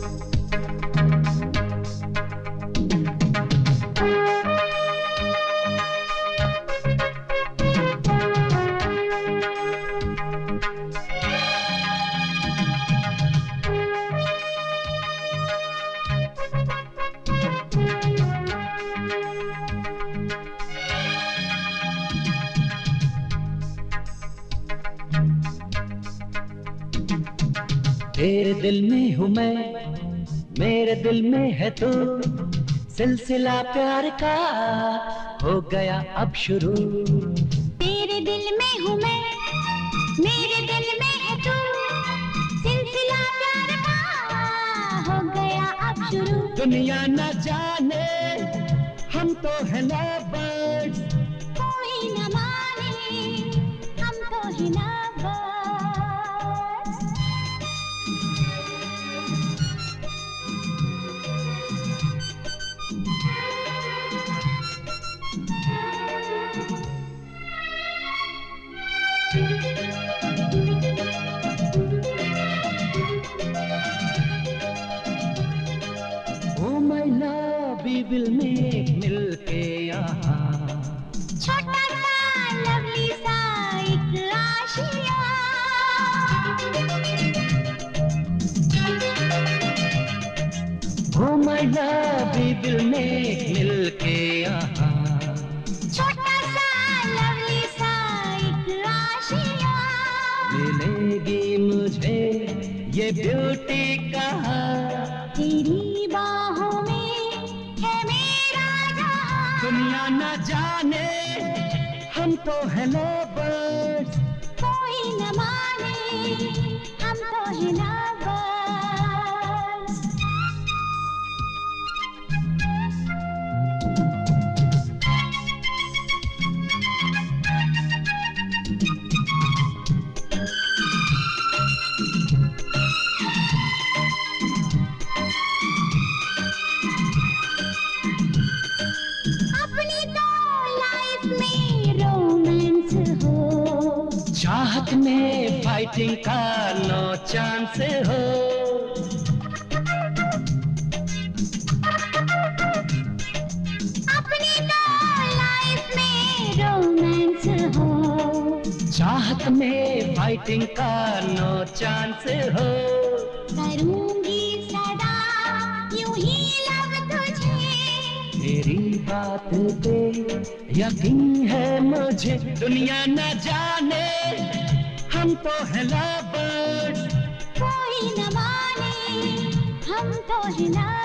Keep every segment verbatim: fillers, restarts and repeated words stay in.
तेरे दिल में हूँ मैं, मेरे दिल में है तू, सिलसिला प्यार का हो गया अब शुरू। तेरे दिल में हूँ मैं, मेरे दिल में है तू, सिलसिला प्यार का हो गया अब शुरू। दुनिया न जाने हम तो है लवर्स, कोई न माने हम तो है lovers. Oh my love, we will make मिलके यहाँ छोटा सा लवली सा एक Asia. Oh my love, we will make मिलके यहाँ छोटा सा लवली सा एक आशिया। मिलेगी मुझे ये ब्यूटी कहाँ, तेरी बाहों में है मेरा जहां। दुनिया न जाने हम तो है लवर्स, कोई न माने हम तो है लवर्स। अपनी तो लाइफ में रोमांस हो, चाहत में फाइटिंग का नो चांस हो। अपनी तो लाइफ में रोमांस हो, चाहत में फाइटिंग का नो चांस हो। करूंगी सदा यूं ही लव तुझे। तेरी बात पे यकीन है मुझे, दुनिया न जाने हम तो है लवर्स, कोई न माने हम तो है लवर्स।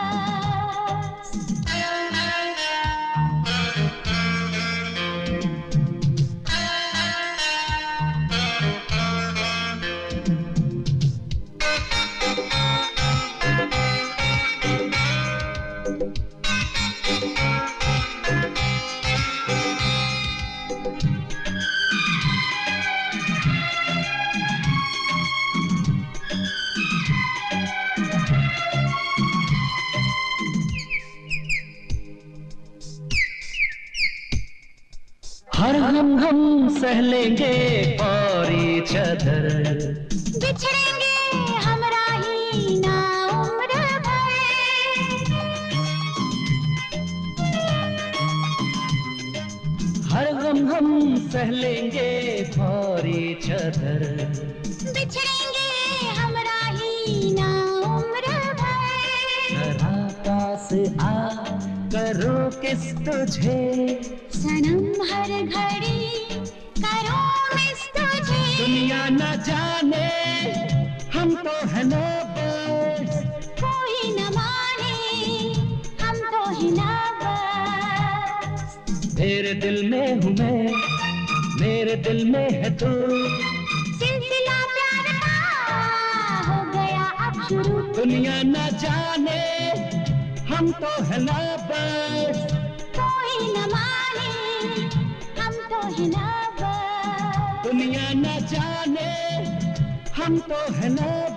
हर हम हम सह लेंगे और each other, बिछड़ेंगे हम राही ना उम्र भर। हर गम हम सह लेंगे और each other, बिछड़ेंगे हम राही ना उम्र भर। जरा पास आ करो किस तुझे, सनम हर घड़ी करो मिस तुझे। दुनिया न जाने हम तो है लवर्स, कोई न माने हम तो है लवर्स। तेरे दिल में हूँ मैं, मेरे दिल में है तू, सिलसिला प्यार का हो गया अब शुरू। दुनिया न जाने हम तो है लवर्स, कोई न माने हम तो है लवर्स। दुनिया न जाने हम तो है लवर्स।